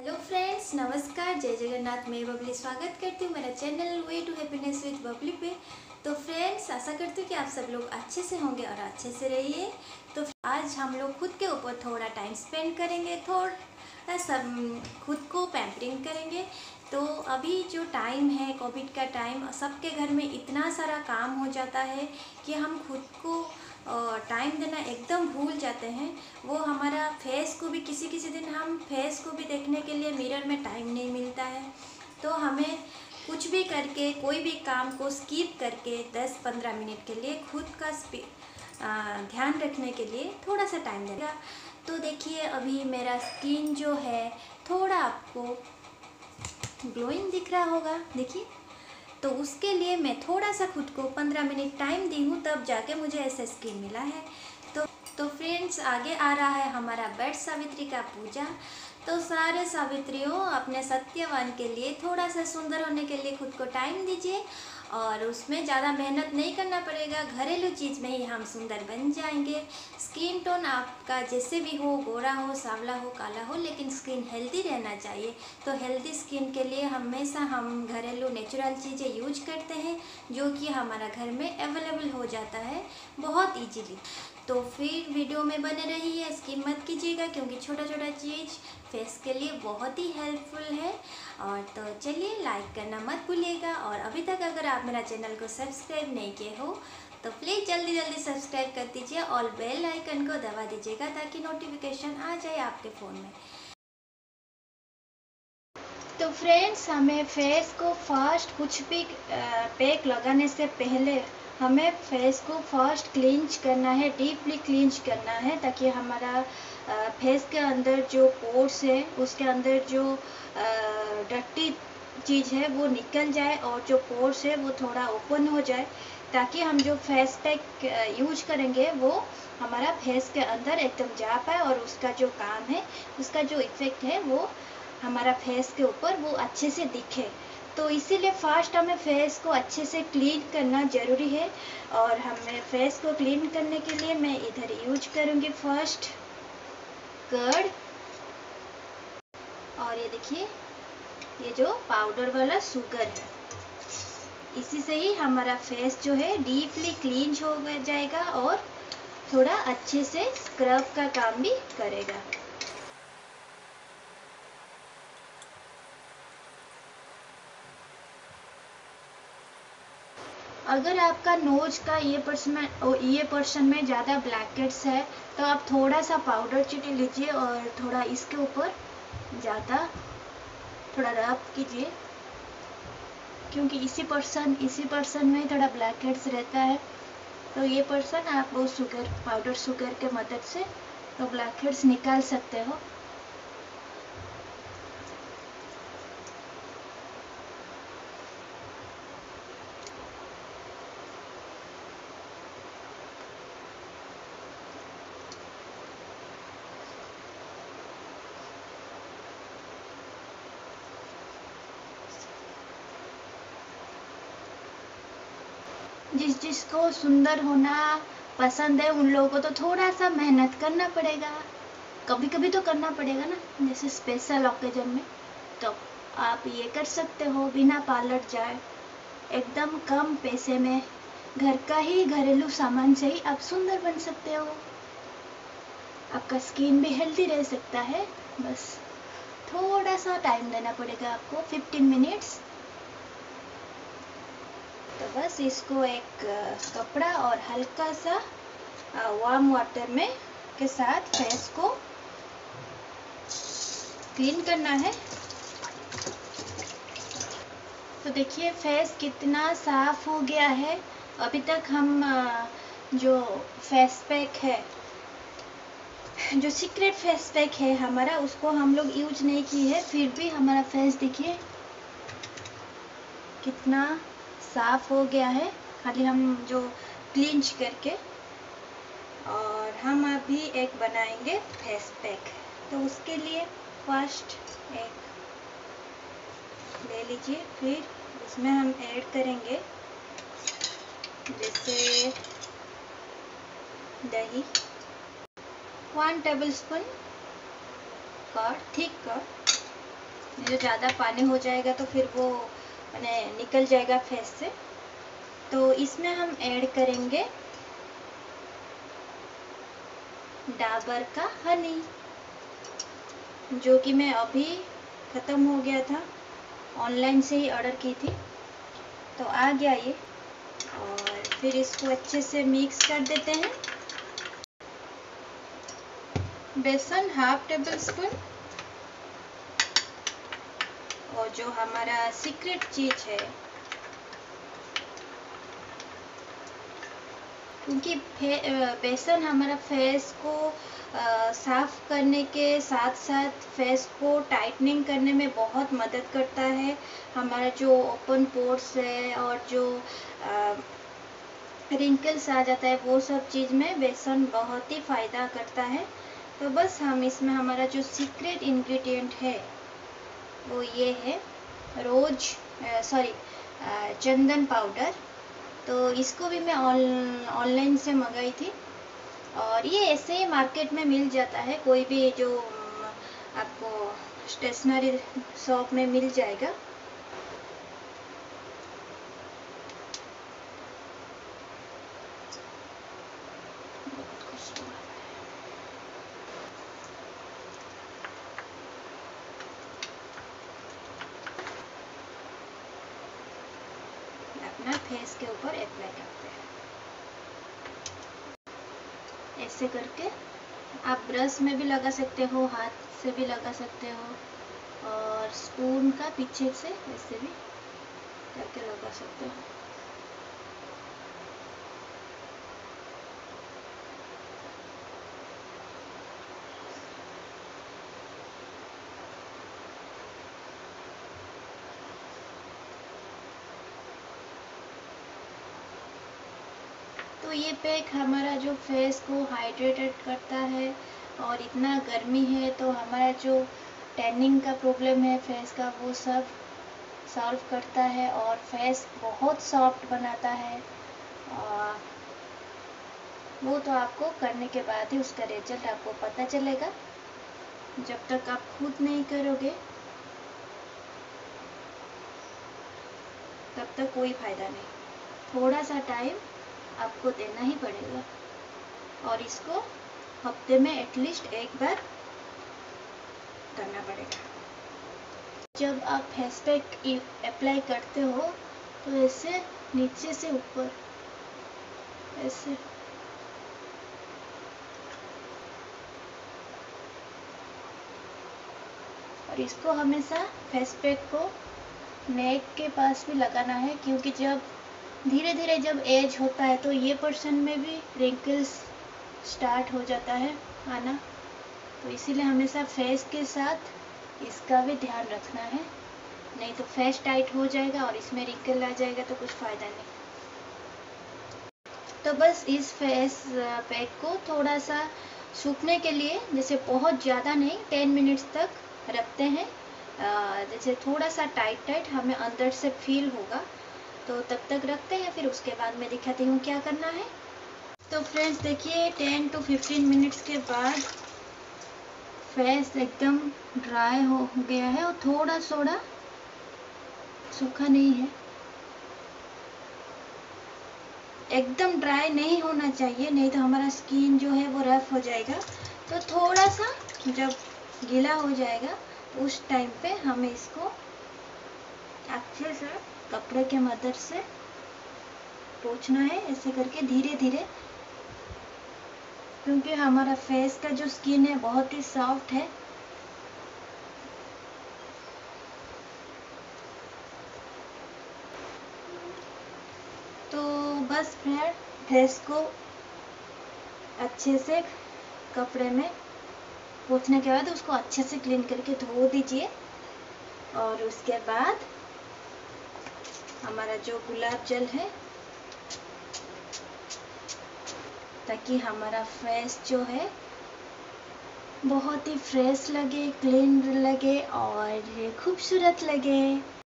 Hello friends, नमस्कार, जय जगन्नाथ। मैं बबली स्वागत करती हूँ मेरा channel way to happiness with Babli पे। तो फ्रेंड्स, आशा करती हूँ कि आप सब लोग अच्छे से होंगे और अच्छे से रहिए। तो आज हम लोग खुद के ऊपर थोड़ा टाइम स्पेंड करेंगे, थोड़ा सब खुद को पैम्परिंग करेंगे। तो अभी जो टाइम है, कोविड का टाइम, सबके घर में इतना सारा काम हो जाता है कि हम खुद को टाइम देना एकदम भूल जाते हैं। वो हमारा फेस को भी किसी किसी दिन हम फेस को भी देखने के लिए मिरर में टाइम नहीं मिलता है। तो हमें कुछ भी करके, कोई भी काम को स्किप करके 10-15 मिनट के लिए खुद का ध्यान रखने के लिए थोड़ा सा टाइम देगा। तो देखिए, अभी मेरा स्किन जो है थोड़ा आपको ग्लोइंग दिख रहा होगा, देखिए। तो उसके लिए मैं थोड़ा सा खुद को 15 मिनट टाइम दी हूँ, तब जाके मुझे ऐसा स्किन मिला है। तो फ्रेंड्स, आगे आ रहा है हमारा वट सावित्री का पूजा। तो सारे सावित्रियों, अपने सत्यवान के लिए थोड़ा सा सुंदर होने के लिए खुद को टाइम दीजिए, और उसमें ज़्यादा मेहनत नहीं करना पड़ेगा। घरेलू चीज़ में ही हम सुंदर बन जाएंगे। स्किन टोन आपका जैसे भी हो, गोरा हो, सांवला हो, काला हो, लेकिन स्किन हेल्दी रहना चाहिए। तो हेल्दी स्किन के लिए हमेशा हम घरेलू नेचुरल चीज़ें यूज करते हैं, जो कि हमारा घर में अवेलेबल हो जाता है बहुत ईजीली। तो फिर वीडियो में बने रहिए, स्किप मत कीजिएगा, क्योंकि छोटा छोटा चीज़ फेस के लिए बहुत ही हेल्पफुल है। और तो चलिए, लाइक करना मत भूलिएगा। और अभी तक अगर आप मेरा चैनल को सब्सक्राइब नहीं किए हो तो प्लीज़ जल्दी जल्दी सब्सक्राइब कर दीजिए और बेल आइकन को दबा दीजिएगा, ताकि नोटिफिकेशन आ जाए आपके फ़ोन में। तो फ्रेंड्स, हमें फेस को फर्स्ट कुछ भी पैक लगाने से पहले हमें फेस को फर्स्ट क्लींज करना है, डीपली क्लींज करना है, ताकि हमारा फेस के अंदर जो पोर्स है, उसके अंदर जो डर्टी चीज़ है वो निकल जाए, और जो पोर्स है वो थोड़ा ओपन हो जाए, ताकि हम जो फेस पैक यूज करेंगे वो हमारा फेस के अंदर एकदम जा पाए, और उसका जो काम है, उसका जो इफ़ेक्ट है, वो हमारा फेस के ऊपर वो अच्छे से दिखे। तो इसीलिए फर्स्ट हमें फेस को अच्छे से क्लीन करना ज़रूरी है। और हमें फेस को क्लीन करने के लिए मैं इधर यूज करूँगी फर्स्ट कर्ड। और ये देखिए, ये जो पाउडर वाला शुगर है, इसी से ही हमारा फेस जो है डीपली क्लीन हो जाएगा, और थोड़ा अच्छे से स्क्रब का काम भी करेगा। अगर आपका नोज का ये पर्सन में ज़्यादा ब्लैकहेड्स है, तो आप थोड़ा सा पाउडर चीनी लीजिए और थोड़ा इसके ऊपर ज़्यादा थोड़ा रब कीजिए, क्योंकि इसी पर्सन में थोड़ा ब्लैकहेड्स रहता है। तो ये पर्सन आप वो पाउडर शुगर के मदद से तो ब्लैकहेड्स निकाल सकते हो। जिसको सुंदर होना पसंद है, उन लोगों को तो थोड़ा सा मेहनत करना पड़ेगा, कभी कभी तो करना पड़ेगा ना, जैसे स्पेशल ओकेजन में। तो आप ये कर सकते हो बिना पार्लर जाए, एकदम कम पैसे में, घर का ही घरेलू सामान से ही आप सुंदर बन सकते हो। आपका स्किन भी हेल्दी रह सकता है। बस थोड़ा सा टाइम देना पड़ेगा आपको, 15 मिनट्स। तो बस इसको एक कपड़ा और हल्का सा वार्म वाटर में के साथ फेस को क्लीन करना है। तो देखिए, फेस कितना साफ हो गया है। अभी तक हम जो फेस पैक है, जो सीक्रेट फेस पैक है हमारा, उसको हम लोग यूज नहीं की है, फिर भी हमारा फेस देखिए कितना साफ हो गया है, खाली हम जो क्लींच करके। और हम अभी एक बनाएंगे फेस पैक। तो उसके लिए फर्स्ट एक ले लीजिए, फिर उसमें हम ऐड करेंगे जैसे दही, 1 टेबलस्पून कर्ड, थिक कर्ड, जो ज़्यादा पानी हो जाएगा तो फिर वो मैंने निकल जाएगा फेस से। तो इसमें हम ऐड करेंगे डाबर का हनी, जो कि मैं अभी ख़त्म हो गया था, ऑनलाइन से ही ऑर्डर की थी, तो आ गया ये। और फिर इसको अच्छे से मिक्स कर देते हैं। बेसन हाफ टेबल स्पून, और जो हमारा सीक्रेट चीज है, क्योंकि बेसन हमारा फेस को साफ करने के साथ साथ फेस को टाइटनिंग करने में बहुत मदद करता है। हमारा जो ओपन पोर्स है और जो रिंकल्स आ जाता है, वो सब चीज़ में बेसन बहुत ही फ़ायदा करता है। तो बस हम इसमें हमारा जो सीक्रेट इंग्रेडिएंट है वो ये है चंदन पाउडर। तो इसको भी मैं ऑनलाइन से मंगाई थी, और ये ऐसे ही मार्केट में मिल जाता है, कोई भी जो आपको स्टेशनरी शॉप में मिल जाएगा। अपना फेस के ऊपर अप्लाई करते हैं ऐसे करके। आप ब्रश में भी लगा सकते हो, हाथ से भी लगा सकते हो, और स्पून का पीछे से ऐसे भी करके लगा सकते हो। तो ये पैक हमारा जो फेस को हाइड्रेटेड करता है, और इतना गर्मी है तो हमारा जो टैनिंग का प्रॉब्लम है फेस का, वो सब सॉल्व करता है, और फेस बहुत सॉफ्ट बनाता है। और वो तो आपको करने के बाद ही उसका रिजल्ट आपको पता चलेगा। जब तक आप खुद नहीं करोगे तब तक कोई फ़ायदा नहीं। थोड़ा सा टाइम आपको देना ही पड़ेगा, और इसको हफ्ते में एटलीस्ट एक बार करना पड़ेगा। जब आप फेस पैक अप्लाई करते हो तो ऐसे नीचे से ऊपर ऐसे, और इसको हमेशा फेस पैक को नेक के पास भी लगाना है, क्योंकि जब धीरे धीरे जब एज होता है तो ये पर्सन में भी रिंकल्स स्टार्ट हो जाता है आना। तो इसीलिए हमेशा फेस के साथ इसका भी ध्यान रखना है, नहीं तो फेस टाइट हो जाएगा और इसमें रिंकल आ जाएगा तो कुछ फ़ायदा नहीं। तो बस इस फेस पैक को थोड़ा सा सूखने के लिए, जैसे बहुत ज़्यादा नहीं, 10 मिनट्स तक रखते हैं। जैसे थोड़ा सा टाइट हमें अंदर से फील होगा, तो तब तक रखते हैं। फिर उसके बाद मैं दिखाती हूँ क्या करना है। तो फ्रेंड्स देखिए, 10 to 15 मिनट्स के बाद फेस एकदम ड्राई हो गया है, और थोड़ा सूखा नहीं है, एकदम ड्राई नहीं होना चाहिए, नहीं तो हमारा स्किन जो है वो रफ हो जाएगा। तो थोड़ा सा जब गीला हो जाएगा उस टाइम पे हमें इसको अच्छे से कपड़े के मदद से पोंछना है, ऐसे करके धीरे धीरे, क्योंकि हमारा फेस का जो स्किन है बहुत ही सॉफ्ट है। तो बस फिर फेस को अच्छे से कपड़े में पोंछने के बाद उसको अच्छे से क्लीन करके धो दीजिए, और उसके बाद हमारा जो गुलाब जल है, ताकि हमारा फेस जो है बहुत ही फ्रेश लगे, क्लीन लगे और खूबसूरत लगे।